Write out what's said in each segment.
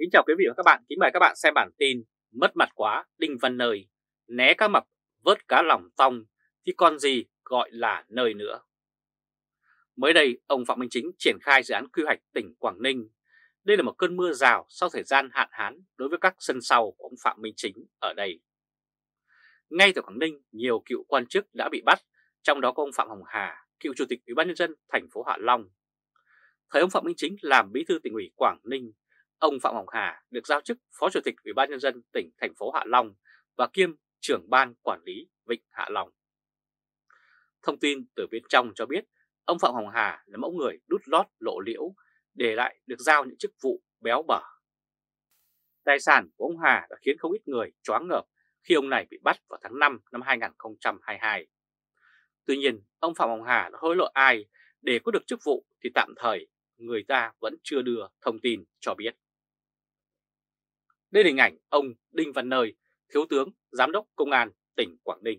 Kính chào quý vị và các bạn, kính mời các bạn xem bản tin mất mặt quá Đinh Văn Nơi, né cá mập, vớt cá lòng tong thì còn gì gọi là nơi nữa. Mới đây, ông Phạm Minh Chính triển khai dự án quy hoạch tỉnh Quảng Ninh. Đây là một cơn mưa rào sau thời gian hạn hán đối với các sân sau của ông Phạm Minh Chính ở đây. Ngay tại Quảng Ninh, nhiều cựu quan chức đã bị bắt, trong đó có ông Phạm Hồng Hà, cựu chủ tịch Ủy ban nhân dân thành phố Hạ Long. Thời ông Phạm Minh Chính làm bí thư tỉnh ủy Quảng Ninh, ông Phạm Hồng Hà được giao chức Phó Chủ tịch Ủy ban nhân dân tỉnh thành phố Hạ Long và kiêm trưởng ban quản lý Vịnh Hạ Long. Thông tin từ bên trong cho biết ông Phạm Hồng Hà là mẫu người đút lót lộ liễu, để lại được giao những chức vụ béo bở. Tài sản của ông Hà đã khiến không ít người choáng ngợp khi ông này bị bắt vào tháng 5 năm 2022. Tuy nhiên, ông Phạm Hồng Hà đã hối lộ ai để có được chức vụ thì tạm thời người ta vẫn chưa đưa thông tin cho biết. Đây là hình ảnh ông Đinh Văn Nơi, Thiếu tướng Giám đốc Công an tỉnh Quảng Ninh.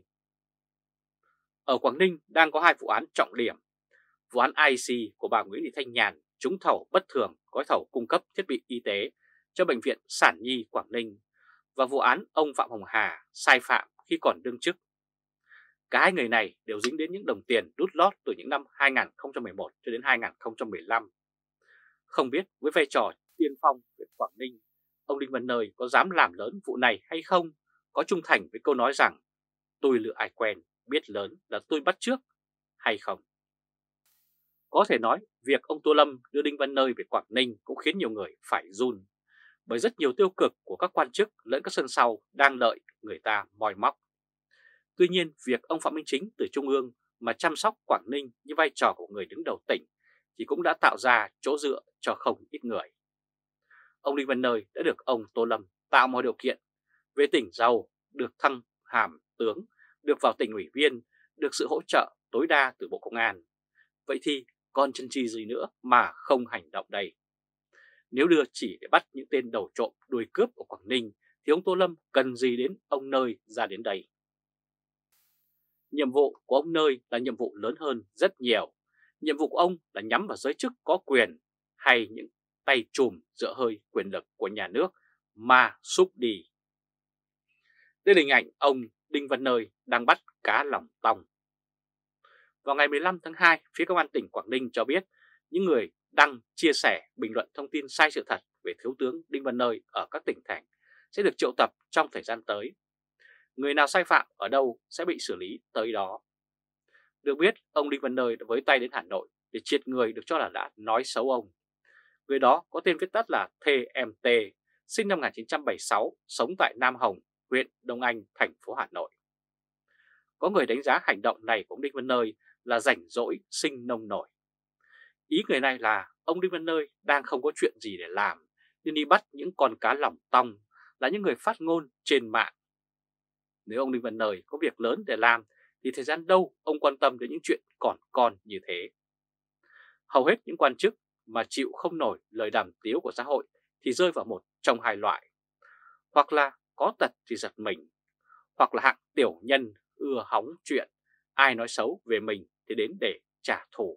Ở Quảng Ninh đang có hai vụ án trọng điểm. Vụ án IC của bà Nguyễn Thị Thanh Nhàn trúng thầu bất thường gói thầu cung cấp thiết bị y tế cho Bệnh viện Sản Nhi Quảng Ninh và vụ án ông Phạm Hồng Hà sai phạm khi còn đương chức. Cả hai người này đều dính đến những đồng tiền đút lót từ những năm 2011 cho đến 2015. Không biết với vai trò tiên phong về Quảng Ninh, ông Đinh Văn Nơi có dám làm lớn vụ này hay không, có trung thành với câu nói rằng tôi lựa ai quen, biết lớn là tôi bắt trước hay không. Có thể nói việc ông Tô Lâm đưa Đinh Văn Nơi về Quảng Ninh cũng khiến nhiều người phải run, bởi rất nhiều tiêu cực của các quan chức lẫn các sân sau đang lợi người ta moi móc. Tuy nhiên, việc ông Phạm Minh Chính từ Trung ương mà chăm sóc Quảng Ninh như vai trò của người đứng đầu tỉnh thì cũng đã tạo ra chỗ dựa cho không ít người. Ông Đinh Văn Nơi đã được ông Tô Lâm tạo mọi điều kiện về tỉnh giàu, được thăng hàm tướng, được vào tỉnh ủy viên, được sự hỗ trợ tối đa từ Bộ Công an. Vậy thì còn chân chi gì nữa mà không hành động đây? Nếu đưa chỉ để bắt những tên đầu trộm đuôi cướp ở Quảng Ninh thì ông Tô Lâm cần gì đến ông Nơi ra đến đây? Nhiệm vụ của ông Nơi là nhiệm vụ lớn hơn rất nhiều. Nhiệm vụ của ông là nhắm vào giới chức có quyền hay những tay trùm dựa hơi quyền lực của nhà nước mà xúc đi. Đây là hình ảnh ông Đinh Văn Nơi đang bắt cá lòng tong. Vào ngày 15 tháng 2, phía Công an tỉnh Quảng Ninh cho biết những người đăng, chia sẻ, bình luận thông tin sai sự thật về Thiếu tướng Đinh Văn Nơi ở các tỉnh thành sẽ được triệu tập trong thời gian tới. Người nào sai phạm ở đâu sẽ bị xử lý tới đó. Được biết, ông Đinh Văn Nơi đã với tay đến Hà Nội để triệt người được cho là đã nói xấu ông. Người đó có tên viết tắt là TMT, sinh năm 1976, sống tại Nam Hồng, huyện Đông Anh, thành phố Hà Nội. Có người đánh giá hành động này của ông Đinh Văn Nơi là rảnh rỗi sinh nông nổi. Ý người này là ông Đinh Văn Nơi đang không có chuyện gì để làm nên đi bắt những con cá lòng tong là những người phát ngôn trên mạng. Nếu ông Đinh Văn Nơi có việc lớn để làm thì thời gian đâu ông quan tâm đến những chuyện còn như thế. Hầu hết những quan chức mà chịu không nổi lời đàm tiếu của xã hội thì rơi vào một trong hai loại. Hoặc là có tật thì giật mình, hoặc là hạng tiểu nhân ưa hóng chuyện, ai nói xấu về mình thì đến để trả thù.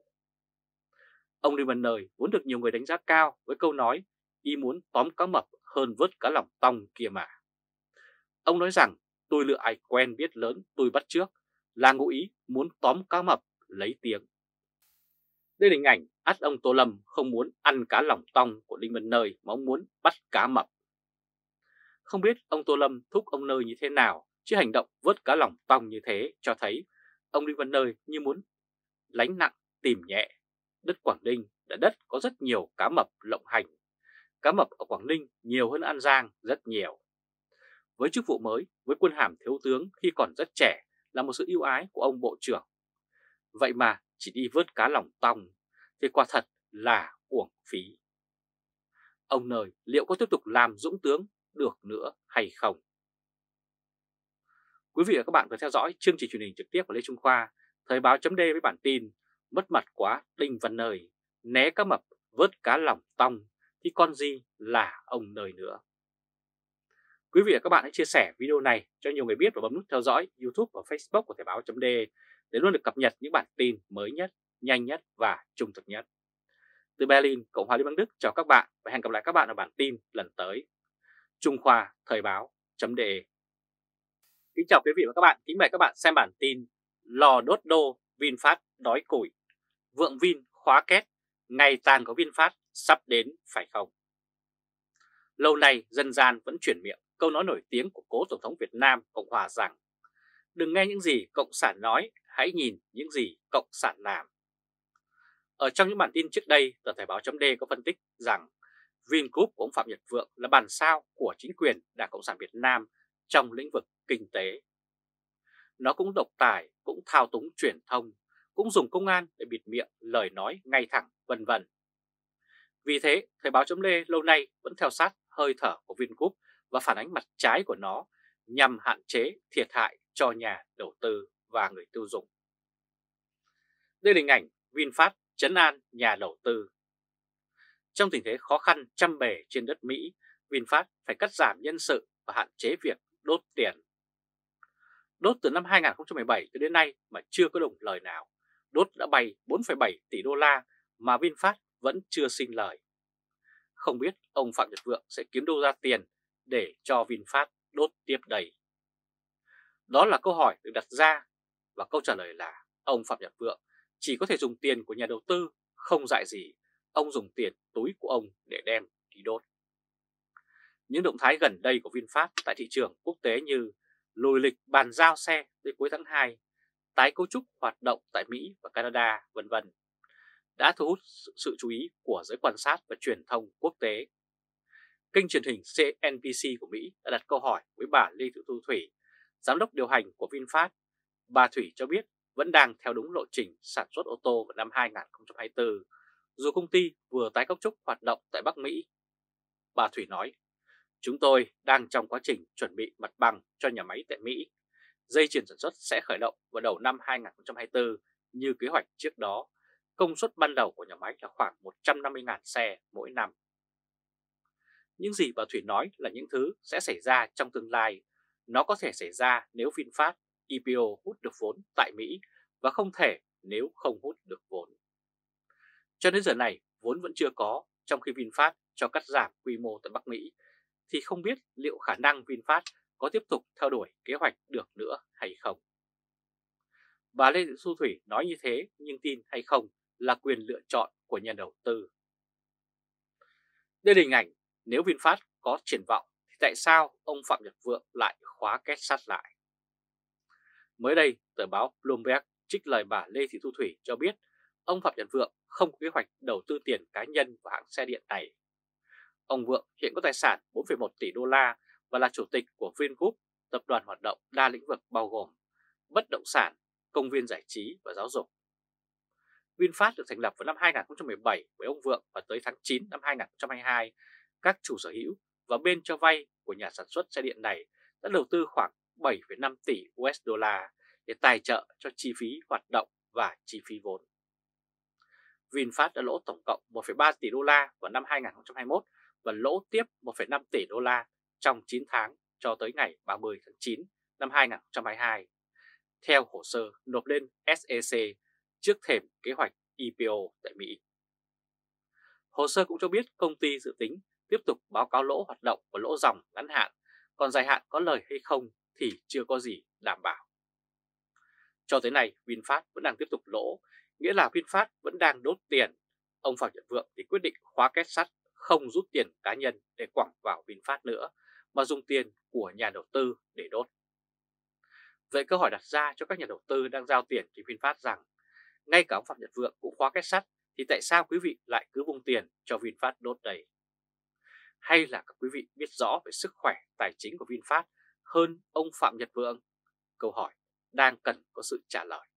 Ông Đinh Văn Nơi vốn được nhiều người đánh giá cao với câu nói y muốn tóm cá mập hơn vớt cá lòng tong kia mà. Ông nói rằng tôi lựa ai quen biết lớn tôi bắt trước là ngụ ý muốn tóm cá mập lấy tiếng. Đây là hình ảnh ắt ông Tô Lâm không muốn ăn cá lòng tong của Đinh Văn Nơi mà ông muốn bắt cá mập. Không biết ông Tô Lâm thúc ông Nơi như thế nào, chứ hành động vớt cá lòng tong như thế cho thấy ông Đinh Văn Nơi như muốn lánh nặng tìm nhẹ. Đất Quảng Ninh là đất có rất nhiều cá mập lộng hành. Cá mập ở Quảng Ninh nhiều hơn An Giang rất nhiều. Với chức vụ mới, với quân hàm thiếu tướng khi còn rất trẻ là một sự ưu ái của ông Bộ trưởng. Vậy mà chỉ đi vớt cá lòng tong thì quả thật là uổng phí. Ông Nơi liệu có tiếp tục làm dũng tướng được nữa hay không? Quý vị và các bạn vừa theo dõi chương trình truyền hình trực tiếp của Lê Trung Khoa, Thời báo chấm với bản tin mất mặt quá Đinh Văn Nơi, né cá mập vớt cá lòng tong thì còn gì là ông Nơi nữa. Quý vị và các bạn hãy chia sẻ video này cho nhiều người biết và bấm nút theo dõi YouTube và Facebook của Thời báo chấm để luôn được cập nhật những bản tin mới nhất, nhanh nhất và trung thực nhất. Từ Berlin, Cộng hòa Liên bang Đức chào các bạn và hẹn gặp lại các bạn ở bản tin lần tới. Trung Khoa Thời báo.de. Kính chào quý vị và các bạn, kính mời các bạn xem bản tin lò đốt đô VinFast đói củi, vượng Vin khóa két, ngày tàn của VinFast sắp đến phải không? Lâu nay dân gian vẫn chuyển miệng câu nói nổi tiếng của cố Tổng thống Việt Nam Cộng hòa rằng đừng nghe những gì Cộng sản nói, hãy nhìn những gì Cộng sản làm. Ở trong những bản tin trước đây, tờ Thời báo.de có phân tích rằng Vingroup của ông Phạm Nhật Vượng là bản sao của chính quyền Đảng Cộng sản Việt Nam trong lĩnh vực kinh tế. Nó cũng độc tài, cũng thao túng truyền thông, cũng dùng công an để bịt miệng lời nói ngay thẳng, vân vân. Vì thế, Thời báo.de lâu nay vẫn theo sát hơi thở của Vingroup và phản ánh mặt trái của nó nhằm hạn chế thiệt hại cho nhà đầu tư và người tiêu dùng. Đây là hình ảnh VinFast trấn an nhà đầu tư. Trong tình thế khó khăn trăm bề trên đất Mỹ, VinFast phải cắt giảm nhân sự và hạn chế việc đốt tiền. Đốt từ năm 2017 tới đến nay mà chưa có đồng lời nào. Đốt đã bay 4,7 tỷ đô la mà VinFast vẫn chưa sinh lời. Không biết ông Phạm Nhật Vượng sẽ kiếm đâu ra tiền để cho VinFast đốt tiếp đây? Đó là câu hỏi được đặt ra và câu trả lời là ông Phạm Nhật Vượng chỉ có thể dùng tiền của nhà đầu tư, không dại gì ông dùng tiền túi của ông để đem đi đốt. Những động thái gần đây của VinFast tại thị trường quốc tế như lùi lịch bàn giao xe tới cuối tháng 2, tái cấu trúc hoạt động tại Mỹ và Canada, vân vân, đã thu hút sự chú ý của giới quan sát và truyền thông quốc tế. Kênh truyền hình CNBC của Mỹ đã đặt câu hỏi với bà Lê Thị Thu Thủy, giám đốc điều hành của VinFast. Bà Thủy cho biết vẫn đang theo đúng lộ trình sản xuất ô tô vào năm 2024, dù công ty vừa tái cấu trúc hoạt động tại Bắc Mỹ. Bà Thủy nói, chúng tôi đang trong quá trình chuẩn bị mặt bằng cho nhà máy tại Mỹ. Dây chuyền sản xuất sẽ khởi động vào đầu năm 2024 như kế hoạch trước đó. Công suất ban đầu của nhà máy là khoảng 150.000 xe mỗi năm. Những gì bà Thủy nói là những thứ sẽ xảy ra trong tương lai. Nó có thể xảy ra nếu VinFast IPO hút được vốn tại Mỹ và không thể nếu không hút được vốn. Cho đến giờ này vốn vẫn chưa có, trong khi VinFast cho cắt giảm quy mô tại Bắc Mỹ thì không biết liệu khả năng VinFast có tiếp tục theo đuổi kế hoạch được nữa hay không. Bà Lê Thị Thu Thủy nói như thế nhưng tin hay không là quyền lựa chọn của nhà đầu tư. Đây là hình ảnh nếu VinFast có triển vọng thì tại sao ông Phạm Nhật Vượng lại khóa két sắt lại? Mới đây, tờ báo Bloomberg trích lời bà Lê Thị Thu Thủy cho biết ông Phạm Nhật Vượng không có kế hoạch đầu tư tiền cá nhân vào hãng xe điện này. Ông Vượng hiện có tài sản 4,1 tỷ đô la và là chủ tịch của Vingroup, tập đoàn hoạt động đa lĩnh vực bao gồm bất động sản, công viên giải trí và giáo dục. VinFast được thành lập vào năm 2017 với ông Vượng và tới tháng 9 năm 2022, các chủ sở hữu và bên cho vay của nhà sản xuất xe điện này đã đầu tư khoảng 7,5 tỷ USD để tài trợ cho chi phí hoạt động và chi phí vốn. VinFast đã lỗ tổng cộng 1,3 tỷ đô la vào năm 2021 và lỗ tiếp 1,5 tỷ đô la trong 9 tháng cho tới ngày 30 tháng 9 năm 2022, theo hồ sơ nộp lên SEC trước thềm kế hoạch IPO tại Mỹ. Hồ sơ cũng cho biết công ty dự tính tiếp tục báo cáo lỗ hoạt động và lỗ dòng ngắn hạn, còn dài hạn có lời hay không thì chưa có gì đảm bảo. Cho tới nay, VinFast vẫn đang tiếp tục lỗ, nghĩa là VinFast vẫn đang đốt tiền. Ông Phạm Nhật Vượng thì quyết định khóa két sắt, không rút tiền cá nhân để quẳng vào VinFast nữa, mà dùng tiền của nhà đầu tư để đốt. Vậy câu hỏi đặt ra cho các nhà đầu tư đang giao tiền cho VinFast rằng, ngay cả ông Phạm Nhật Vượng cũng khóa két sắt, thì tại sao quý vị lại cứ vung tiền cho VinFast đốt đây? Hay là các quý vị biết rõ về sức khỏe tài chính của VinFast hơn ông Phạm Nhật Vượng? Câu hỏi đang cần có sự trả lời.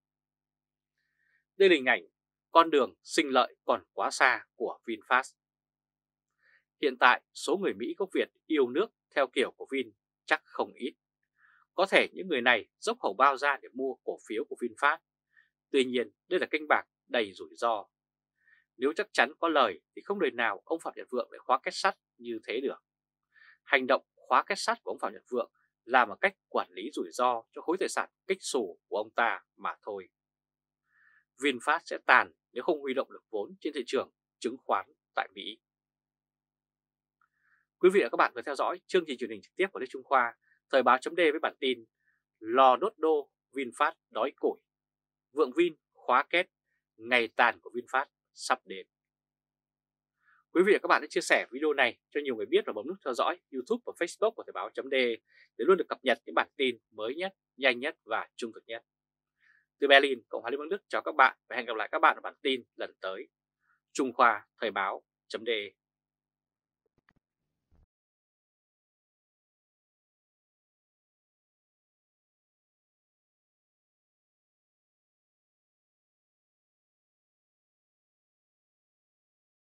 Đây là hình ảnh con đường sinh lợi còn quá xa của VinFast. Hiện tại số người Mỹ gốc Việt yêu nước theo kiểu của Vin chắc không ít. Có thể những người này dốc hầu bao ra để mua cổ phiếu của VinFast. Tuy nhiên đây là kênh bạc đầy rủi ro. Nếu chắc chắn có lời thì không đời nào ông Phạm Nhật Vượng lại khóa két sắt như thế được. Hành động khóa két sắt của ông Phạm Nhật Vượng là một cách quản lý rủi ro cho khối tài sản kích xù của ông ta mà thôi. VinFast sẽ tàn nếu không huy động được vốn trên thị trường chứng khoán tại Mỹ. Quý vị và các bạn vừa theo dõi chương trình truyền hình trực tiếp của Lê Trung Khoa, Thời báo chấm với bản tin lò đốt đô VinFast đói củi, vượng Vin khóa kết, ngày tàn của VinFast sắp đến. Quý vị và các bạn hãy chia sẻ video này cho nhiều người biết và bấm nút theo dõi YouTube và Facebook của Thời báo chấm để luôn được cập nhật những bản tin mới nhất, nhanh nhất và trung thực nhất. Từ Berlin, Cộng hòa Liên bang Đức chào các bạn và hẹn gặp lại các bạn ở bản tin lần tới. Trung Khoa Thời báo chấm